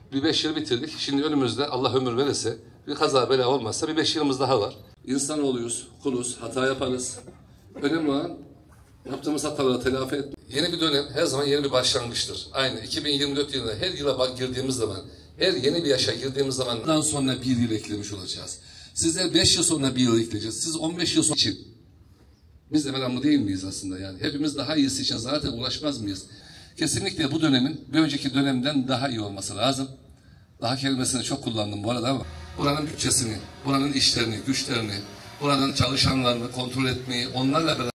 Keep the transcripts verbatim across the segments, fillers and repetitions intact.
Bir beş yıl bitirdik. Şimdi önümüzde Allah ömür verirse, bir kaza bela olmazsa bir beş yılımız daha var. İnsanoğluyuz, kuluz, hata yaparız. Önemli olan yaptığımız hataları telafi etmek. Yeni bir dönem her zaman yeni bir başlangıçtır. Aynı iki bin yirmi dört yılında her yıla girdiğimiz zaman, her yeni bir yaşa girdiğimiz zaman bundan sonra bir yıl eklemiş olacağız. Sizler beş yıl sonra bir yıl ekleyeceğiz. Siz on beş yıl sonra için. Biz de meramlı değil miyiz aslında yani? Hepimiz daha iyisi için zaten ulaşmaz mıyız? Kesinlikle bu dönemin bir önceki dönemden daha iyi olması lazım. Daha kelimesini çok kullandım bu arada ama buranın bütçesini, buranın işlerini, güçlerini, buranın çalışanlarını kontrol etmeyi, onlarla beraber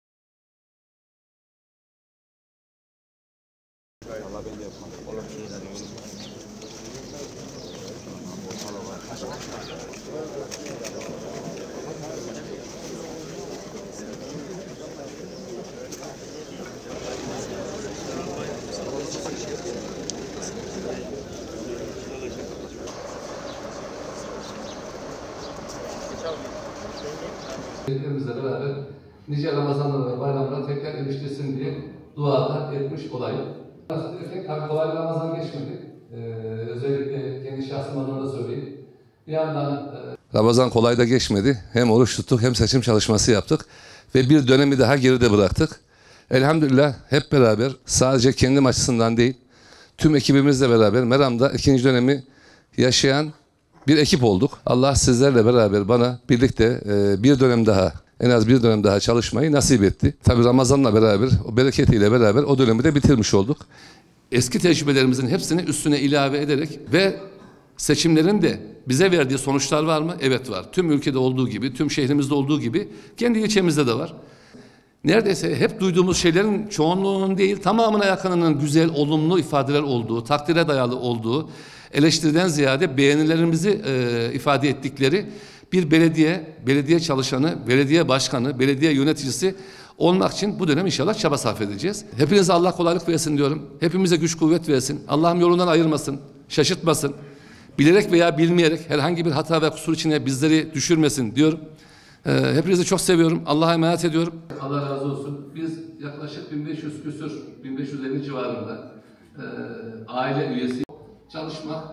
Birbirimizle beraber nice Ramazanlara ve bayramlara tekrar eriştirsin diye duada etmiş olayım. Tabii kolay bir Ramazan geçmedik. Ee, özellikle kendi şahsım adına da söyleyeyim. Bir yandan e... Ramazan kolay da geçmedi. Hem oruç tuttuk hem seçim çalışması yaptık. Ve bir dönemi daha geride bıraktık. Elhamdülillah hep beraber sadece kendim açısından değil, tüm ekibimizle beraber Meram'da ikinci dönemi yaşayan bir ekip olduk. Allah sizlerle beraber bana birlikte e, bir dönem daha, en az bir dönem daha çalışmayı nasip etti. Tabii Ramazan'la beraber, o bereketiyle beraber o dönemi de bitirmiş olduk. Eski tecrübelerimizin hepsini üstüne ilave ederek ve seçimlerin de bize verdiği sonuçlar var mı? Evet var. Tüm ülkede olduğu gibi, tüm şehrimizde olduğu gibi kendi ilçemizde de var. Neredeyse hep duyduğumuz şeylerin çoğunluğunun değil, tamamına yakınının güzel, olumlu ifadeler olduğu, takdire dayalı olduğu, eleştiriden ziyade beğenilerimizi e, ifade ettikleri bir belediye, belediye çalışanı, belediye başkanı, belediye yöneticisi olmak için bu dönem inşallah çaba sarf edeceğiz. Hepinize Allah kolaylık versin diyorum. Hepimize güç kuvvet versin. Allah'ım yolundan ayırmasın, şaşırtmasın. Bilerek veya bilmeyerek herhangi bir hata ve kusur içine bizleri düşürmesin diyorum. Ee, hepinizi çok seviyorum. Allah'a emanet ediyorum. Allah razı olsun. Biz yaklaşık bin beş yüz küsür, bin beş yüz elli civarında e, aile üyesi çalışmakla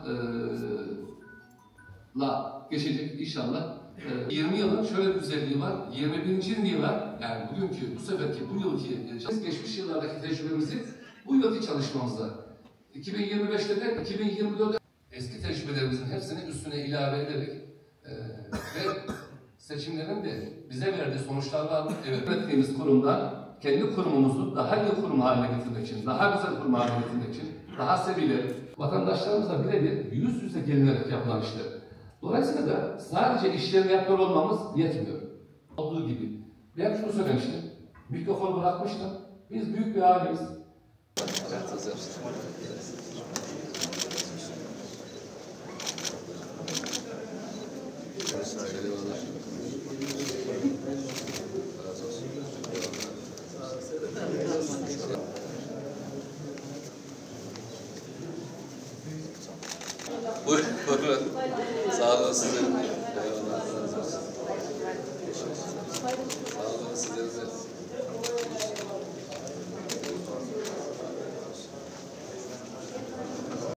e, geçecek inşallah. E, yirmi yılın şöyle bir güzelliği var. yirmi birinci yıla, yani bugünkü, bu seferki, bu yılki, geçmiş yıllardaki tecrübemizi bu yılki çalışmamızda iki bin yirmi beşte de iki bin yirmi dörtte eski tecrübelerimizin hepsini üstüne ilave ederek e, ve seçimlerin de bize verdiği sonuçlar var mı? Evet, ürettiğimiz kurumda kendi kurumumuzu daha iyi kurum haline getirmek için, daha güzel kurum haline getirmek için, daha sevilen vatandaşlarımızla birebir yüz yüze gelinerek yapılan işler. Dolayısıyla da sadece işlerini yapıyor olmamız yetmiyor. Olduğu gibi. Ben şunu söylemiştim, mikrofonu bırakmıştım, biz büyük bir aileyiz. Buyurun, buyurun. Sağ olun size. Eyvallah, razı olsun. Sağ olun size.